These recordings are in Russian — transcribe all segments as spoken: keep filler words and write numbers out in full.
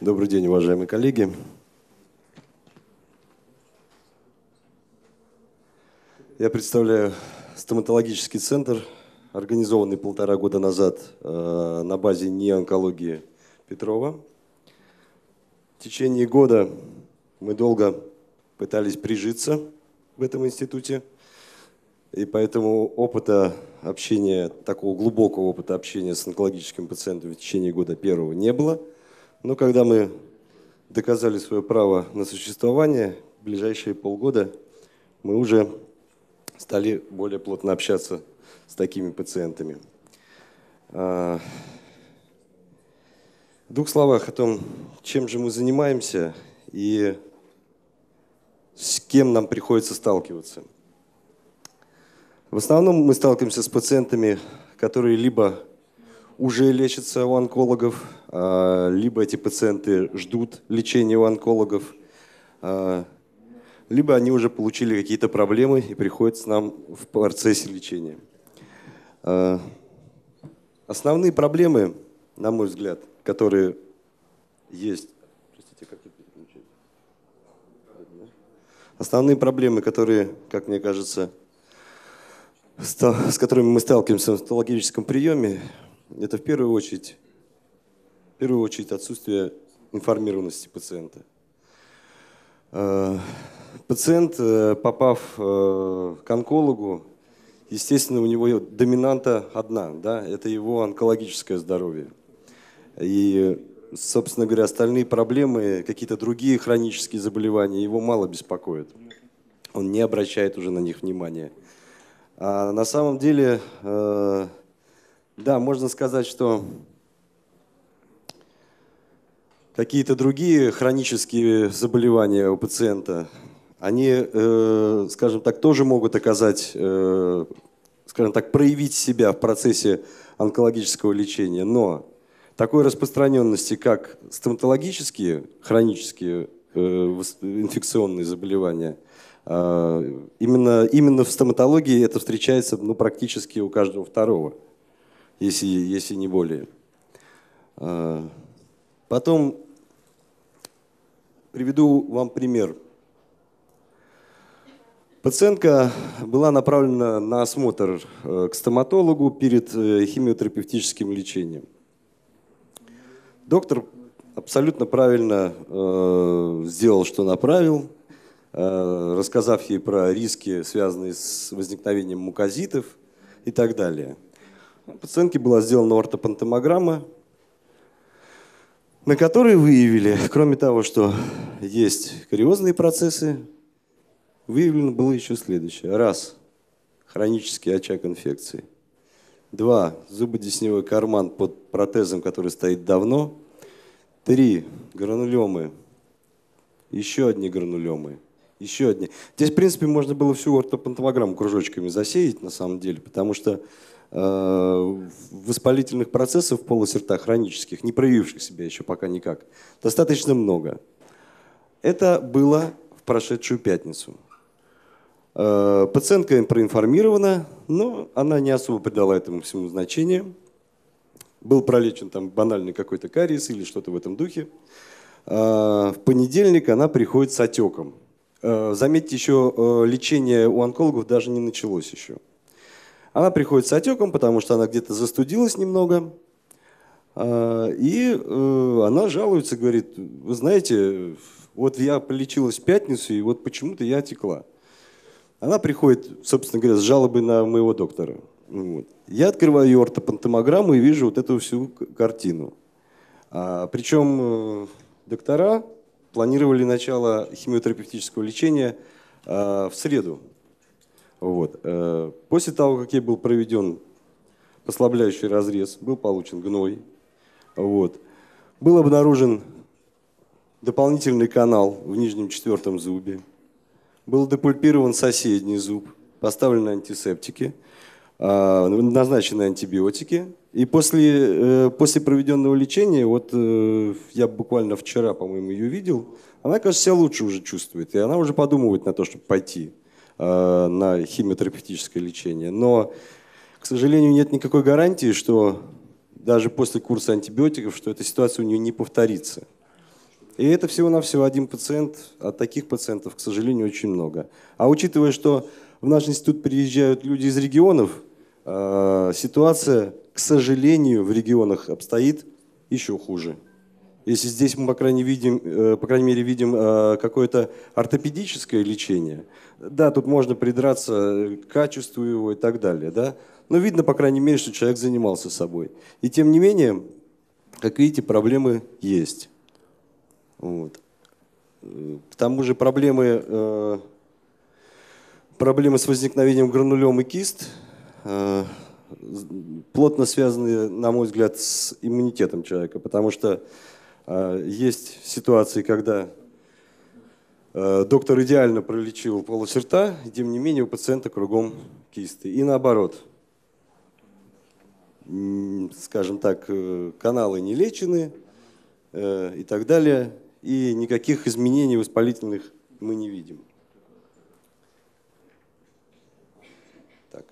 Добрый день, уважаемые коллеги. Я представляю стоматологический центр, организованный полтора года назад э, на базе НИИ онкологии Петрова. В течение года мы долго пытались прижиться в этом институте, и поэтому опыта общения, такого глубокого опыта общения с онкологическим пациентом в течение года первого не было. Но когда мы доказали свое право на существование, в ближайшие полгода мы уже стали более плотно общаться с такими пациентами. В двух словах о том, чем же мы занимаемся и с кем нам приходится сталкиваться. В основном мы сталкиваемся с пациентами, которые либо уже лечатся у онкологов, либо эти пациенты ждут лечения у онкологов, либо они уже получили какие-то проблемы и приходят к нам в процессе лечения. Основные проблемы, на мой взгляд, которые есть, простите, как это переключить? Основные проблемы, которые, как мне кажется, с которыми мы сталкиваемся в стоматологическом приеме, это в первую очередь, в первую очередь отсутствие информированности пациента. Пациент, попав к онкологу, естественно, у него доминанта одна, да, это его онкологическое здоровье. И, собственно говоря, остальные проблемы, какие-то другие хронические заболевания его мало беспокоят. Он не обращает уже на них внимания. А на самом деле, э, да, можно сказать, что какие-то другие хронические заболевания у пациента, они, э, скажем так, тоже могут оказать, э, скажем так, проявить себя в процессе онкологического лечения. Но такой распространенности, как стоматологические, хронические э, инфекционные заболевания, Именно, именно в стоматологии это встречается ну, практически у каждого второго, если, если не более. Потом приведу вам пример. Пациентка была направлена на осмотр к стоматологу перед химиотерапевтическим лечением. Доктор абсолютно правильно сделал, что направил, рассказав ей про риски, связанные с возникновением мукозитов и так далее. У пациентки была сделана ортопантомограмма, на которой выявили, кроме того, что есть кариозные процессы, выявлено было еще следующее. Раз. Хронический очаг инфекции. Два. Зубодесневой карман под протезом, который стоит давно. Три. Гранулемы. Еще одни гранулемы. Еще одни. Здесь, в принципе, можно было всю ортопантомограмму кружочками засеять, на самом деле, потому что э, воспалительных процессов в полости рта хронических, не проявивших себя еще пока никак, достаточно много. Это было в прошедшую пятницу. Э, пациентка им проинформирована, но она не особо придала этому всему значения. Был пролечен там банальный какой-то кариес или что-то в этом духе. Э, в понедельник она приходит с отеком. Заметьте, еще лечение у онкологов даже не началось еще. Она приходит с отеком, потому что она где-то застудилась немного. И она жалуется, говорит, вы знаете, вот я полечилась в пятницу, и вот почему-то я отекла. Она приходит, собственно говоря, с жалобой на моего доктора. Вот. Я открываю ее ортопантомограмму и вижу вот эту всю картину. Причем доктора планировали начало химиотерапевтического лечения э, в среду. Вот. Э, после того, как ей был проведен послабляющий разрез, был получен гной, вот. Был обнаружен дополнительный канал в нижнем четвертом зубе, был депульпирован соседний зуб, поставлены антисептики, э, назначены антибиотики. И после, после проведенного лечения, вот я буквально вчера, по-моему, ее видел, она, кажется, себя лучше уже чувствует. И она уже подумывает на то, чтобы пойти на химиотерапевтическое лечение. Но, к сожалению, нет никакой гарантии, что даже после курса антибиотиков, что эта ситуация у нее не повторится. И это всего-навсего один пациент, а таких пациентов, к сожалению, очень много. А учитывая, что в наш институт приезжают люди из регионов, ситуация, к сожалению, в регионах обстоит еще хуже. Если здесь мы, по крайней, видим, по крайней мере, видим какое-то ортопедическое лечение, да, тут можно придраться к качеству его и так далее, да, но видно, по крайней мере, что человек занимался собой. И тем не менее, как видите, проблемы есть. Вот. К тому же проблемы, э, проблемы с возникновением гранулем и кист э, плотно связаны, на мой взгляд, с иммунитетом человека, потому что э, есть ситуации, когда э, доктор идеально пролечил полость рта, и тем не менее у пациента кругом кисты. И наоборот, скажем так, каналы не лечены э, и так далее. И никаких изменений воспалительных мы не видим. Так.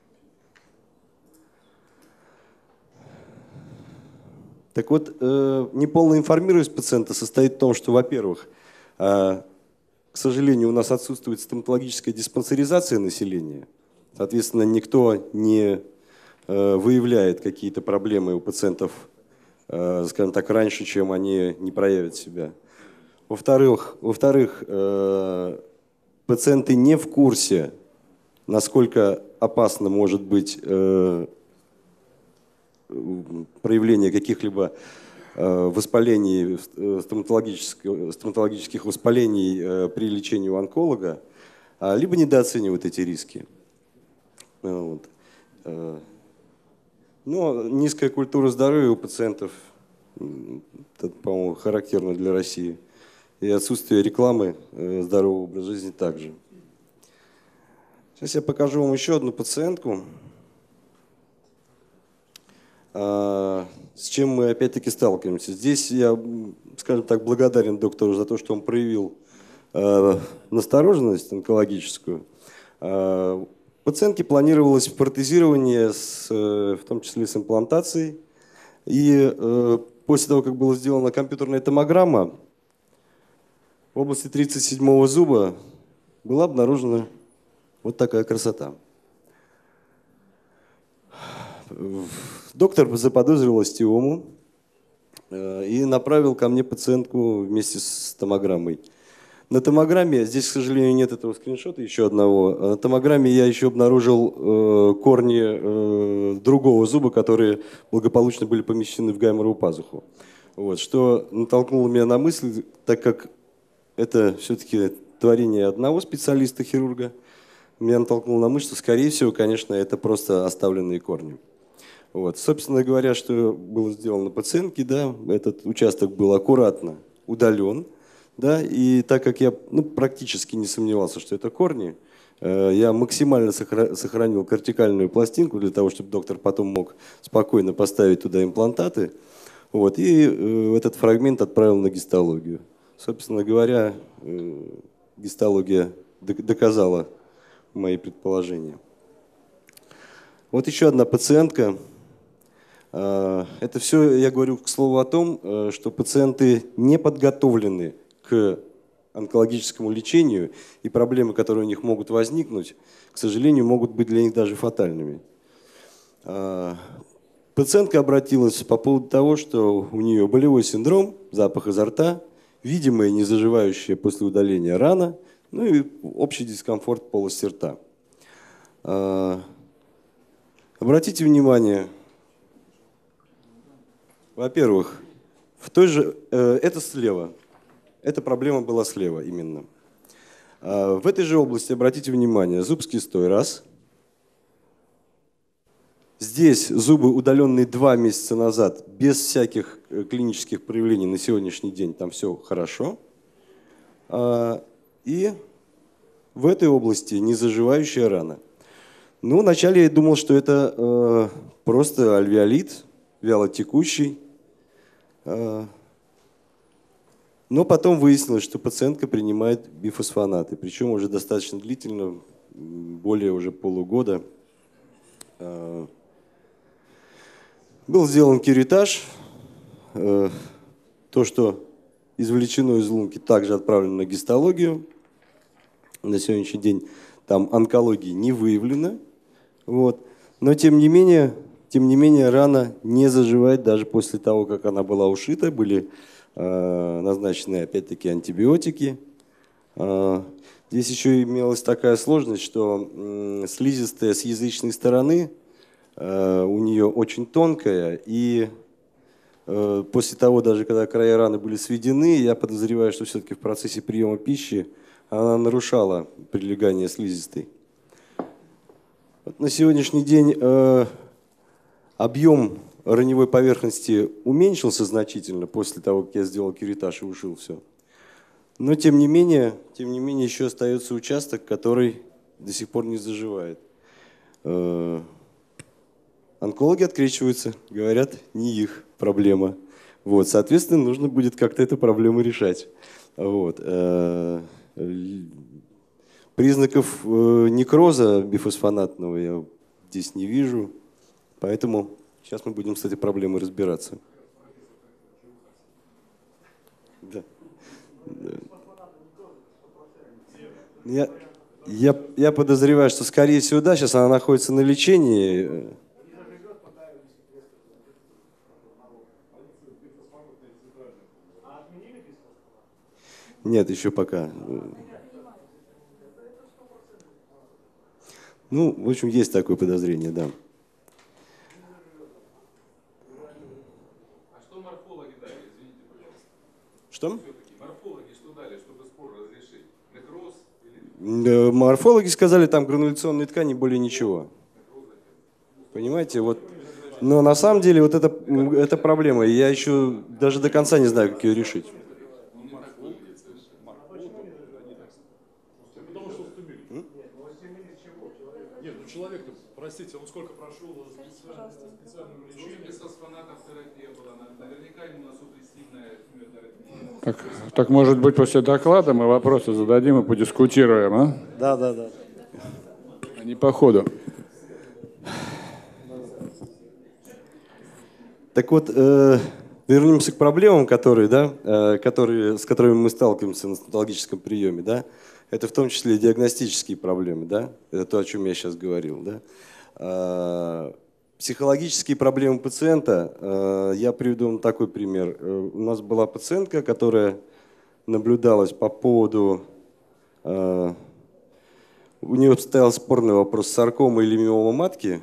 Так вот, э, неполная информированность пациента состоит в том, что, во-первых, э, к сожалению, у нас отсутствует стоматологическая диспансеризация населения. Соответственно, никто не э, выявляет какие-то проблемы у пациентов, э, скажем так, раньше, чем они не проявят себя. Во-вторых, во-вторых, э, пациенты не в курсе, насколько опасно может быть э, проявление каких-либо э, воспалений, стоматологических, стоматологических воспалений э, при лечении у онколога, а, либо недооценивают эти риски. Вот. Э, но низкая культура здоровья у пациентов, это, по-моему, характерно для России. И отсутствие рекламы здорового образа жизни также. Сейчас я покажу вам еще одну пациентку, с чем мы опять-таки сталкиваемся. Здесь я, скажем так, благодарен доктору за то, что он проявил настороженность онкологическую. Пациентке планировалось протезирование, с, в том числе с имплантацией. И после того, как была сделана компьютерная томограмма, в области тридцать седьмого зуба была обнаружена вот такая красота. Доктор заподозрил остеому и направил ко мне пациентку вместе с томограммой. На томограмме, здесь, к сожалению, нет этого скриншота, еще одного. На томограмме я еще обнаружил корни другого зуба, которые благополучно были помещены в гайморовую пазуху. Вот, что натолкнуло меня на мысль, так как это все-таки творение одного специалиста-хирурга, меня натолкнуло на мысль, что, скорее всего, конечно, это просто оставленные корни. Вот. Собственно говоря, что было сделано пациентке, да, этот участок был аккуратно удален, да, и так как я ну, практически не сомневался, что это корни, э, я максимально сохранил кортикальную пластинку для того, чтобы доктор потом мог спокойно поставить туда имплантаты, вот, и э, этот фрагмент отправил на гистологию. Собственно говоря, гистология доказала мои предположения. Вот еще одна пациентка. Это все, я говорю, к слову о том, что пациенты не подготовлены к онкологическому лечению, и проблемы, которые у них могут возникнуть, к сожалению, могут быть для них даже фатальными. Пациентка обратилась по поводу того, что у нее болевой синдром, запах изо рта, видимая незаживающая после удаления рана, ну и общий дискомфорт полости рта. Обратите внимание, во-первых, в той же, это слева, эта проблема была слева именно. В этой же области, обратите внимание, зуб с кистой, раз. Здесь зубы, удаленные два месяца назад, без всяких клинических проявлений на сегодняшний день, там все хорошо. И в этой области незаживающая рана. Ну, вначале я думал, что это просто альвеолит, вялотекущий. Но потом выяснилось, что пациентка принимает бифосфонаты, причем уже достаточно длительно, более уже полугода. Был сделан кюретаж. То, что извлечено из лунки, также отправлено на гистологию. На сегодняшний день там онкологии не выявлено. Вот. Но тем не менее, тем не менее рана не заживает даже после того, как она была ушита. Были э, назначены опять-таки антибиотики. Э, здесь еще имелась такая сложность, что э, слизистая с язычной стороны э, у нее очень тонкая. И э, после того, даже когда края раны были сведены, я подозреваю, что все-таки в процессе приема пищи она нарушала прилегание слизистой. Вот на сегодняшний день э, объем раневой поверхности уменьшился значительно после того, как я сделал кюретаж и ушил все. Но тем не менее, тем не менее еще остается участок, который до сих пор не заживает. Э, онкологи открещиваются, говорят, не их проблема. Вот, соответственно, нужно будет как-то эту проблему решать. Вот. Э, Признаков некроза бифосфонатного я здесь не вижу, поэтому сейчас мы будем с этой проблемой разбираться. Да. Я, я, я подозреваю, что скорее всего, да, сейчас она находится на лечении. Нет, еще пока. Ну, в общем, есть такое подозрение, да. А что морфологи дали? Извините, пожалуйста. Что? Все-таки морфологи что дали, чтобы спор разрешить? Некроз? Или... Морфологи сказали, там грануляционные ткани, более ничего. Понимаете, вот. Но на самом деле вот это, это проблема. Я еще даже до конца не знаю, как ее решить. Нет, ну человек-то, простите, он сколько прошел специального лечения? Бифосфонатотерапия была, наверняка иммуносупрессивная химиотерапия. Так, так, может быть, после доклада мы вопросы зададим и подискутируем, а? Да, да, да. А не по ходу. Так вот, э, вернемся к проблемам, которые, да, э, которые, с которыми мы сталкиваемся на стоматологическом приеме, да. Это в том числе и диагностические проблемы, да? Это то, о чем я сейчас говорил, да? Психологические проблемы пациента, я приведу вам такой пример. У нас была пациентка, которая наблюдалась по поводу, у нее стоял спорный вопрос саркома или миома матки,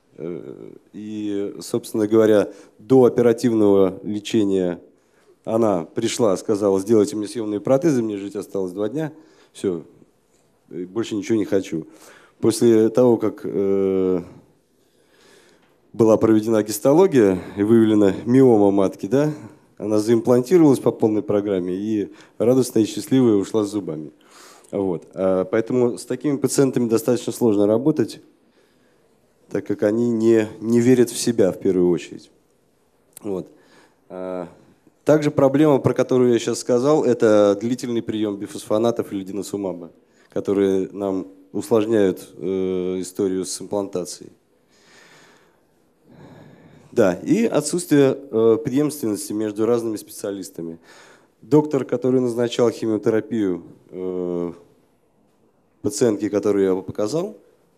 и, собственно говоря, до оперативного лечения она пришла, сказала, сделайте мне съемные протезы, мне жить осталось два дня. Все, больше ничего не хочу. После того, как э, была проведена гистология и выявлена миома матки, да, она заимплантировалась по полной программе и радостная и счастливая ушла с зубами. Вот. А поэтому с такими пациентами достаточно сложно работать, так как они не, не верят в себя в первую очередь. Вот. А также проблема, про которую я сейчас сказал, это длительный прием бифосфонатов или диносумаба, которые нам усложняют э, историю с имплантацией. Да, и отсутствие э, преемственности между разными специалистами. Доктор, который назначал химиотерапию э, пациентке, которую я показал,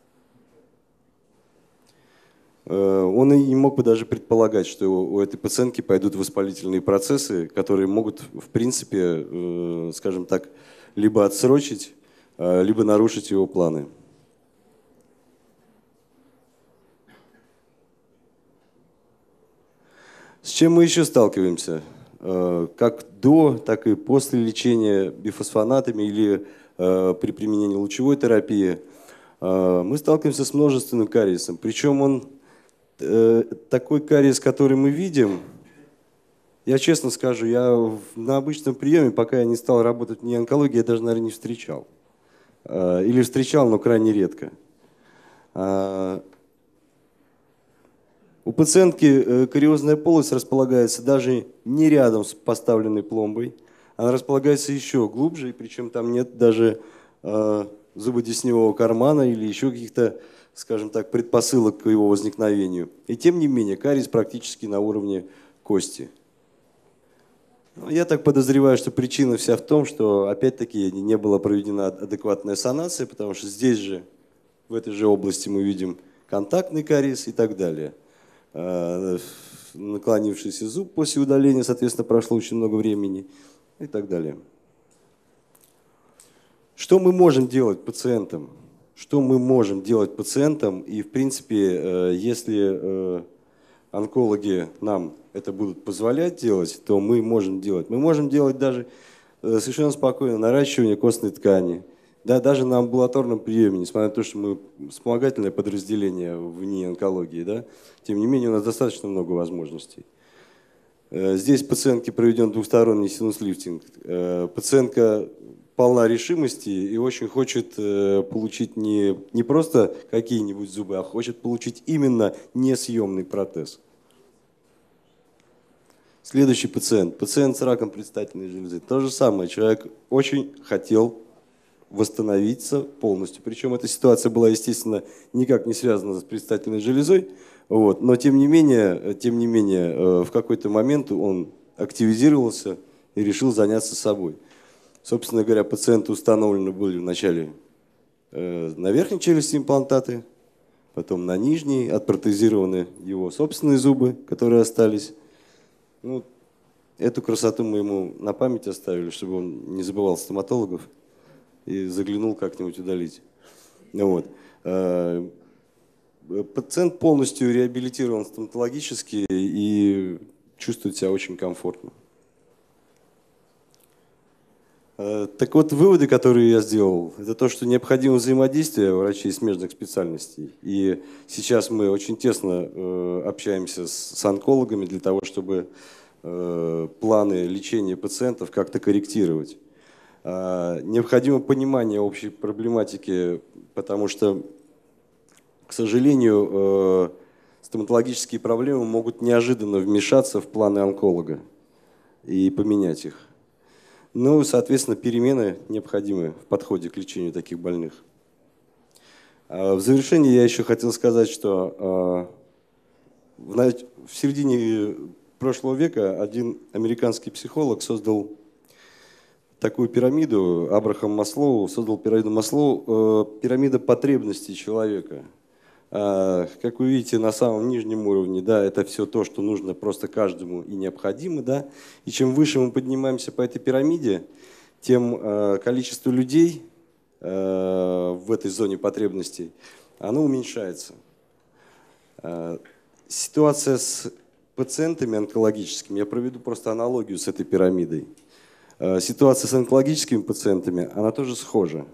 он и не мог бы даже предполагать, что у этой пациентки пойдут воспалительные процессы, которые могут, в принципе, скажем так, либо отсрочить, либо нарушить его планы. С чем мы еще сталкиваемся? Как до, так и после лечения бифосфонатами или при применении лучевой терапии мы сталкиваемся с множественным кариесом. Причем он такой кариес, который мы видим, я честно скажу, я на обычном приеме, пока я не стал работать в онкологии, я даже, наверное, не встречал. Или встречал, но крайне редко. У пациентки кариозная полость располагается даже не рядом с поставленной пломбой. Она располагается еще глубже, и причем там нет даже зубодесневого кармана или еще каких-то, скажем так, предпосылок к его возникновению. И тем не менее, кариес практически на уровне кости. Ну, я так подозреваю, что причина вся в том, что опять-таки не была проведена адекватная санация, потому что здесь же, в этой же области мы видим контактный кариес и так далее. Наклонившийся зуб после удаления, соответственно, прошло очень много времени и так далее. Что мы можем делать пациентам? Что мы можем делать пациентам? И, в принципе, если онкологи нам это будут позволять делать, то мы можем делать. Мы можем делать даже совершенно спокойно наращивание костной ткани. Да, даже на амбулаторном приеме, несмотря на то, что мы вспомогательное подразделение в НИИ онкологии, да, тем не менее у нас достаточно много возможностей. Здесь пациентке проведен двухсторонний синус-лифтинг. Пациентка полна решимости и очень хочет получить не, не просто какие-нибудь зубы, а хочет получить именно несъемный протез. Следующий пациент. Пациент с раком предстательной железы. То же самое. Человек очень хотел восстановиться полностью. Причем эта ситуация была, естественно, никак не связана с предстательной железой. Вот. Но тем не менее, тем не менее, в какой-то момент он активизировался и решил заняться собой. Собственно говоря, пациенту установлены были вначале на верхней челюсти имплантаты, потом на нижней, отпротезированы его собственные зубы, которые остались. Ну, эту красоту мы ему на память оставили, чтобы он не забывал стоматологов и заглянул как-нибудь удалить. Вот. Пациент полностью реабилитирован стоматологически и чувствует себя очень комфортно. Так вот, выводы, которые я сделал, это то, что необходимо взаимодействие врачей смежных специальностей. И сейчас мы очень тесно общаемся с онкологами для того, чтобы планы лечения пациентов как-то корректировать. Необходимо понимание общей проблематики, потому что, к сожалению, стоматологические проблемы могут неожиданно вмешаться в планы онколога и поменять их. Ну, соответственно, перемены необходимы в подходе к лечению таких больных. В завершение я еще хотел сказать, что в середине прошлого века один американский психолог создал такую пирамиду, Абрахам Маслоу создал пирамиду Маслоу, пирамида потребностей человека. Как вы видите, на самом нижнем уровне, да, это все то, что нужно просто каждому и необходимо, да. И чем выше мы поднимаемся по этой пирамиде, тем количество людей в этой зоне потребностей, оно уменьшается. Ситуация с пациентами онкологическими, я проведу просто аналогию с этой пирамидой. Ситуация с онкологическими пациентами, она тоже схожа.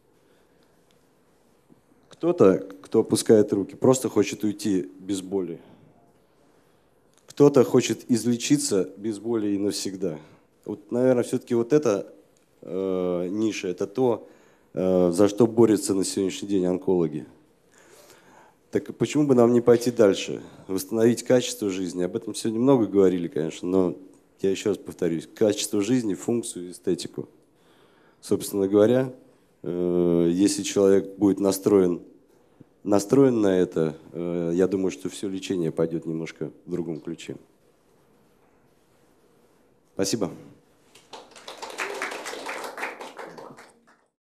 Кто-то, кто опускает руки, просто хочет уйти без боли. Кто-то хочет излечиться без боли и навсегда. Вот, наверное, все-таки вот эта э, ниша, это то, э, за что борются на сегодняшний день онкологи. Так почему бы нам не пойти дальше? Восстановить качество жизни. Об этом сегодня много говорили, конечно, но я еще раз повторюсь. Качество жизни, функцию, эстетику. Собственно говоря, э, если человек будет настроен настроен на это, я думаю, что все лечение пойдет немножко в другом ключе. Спасибо.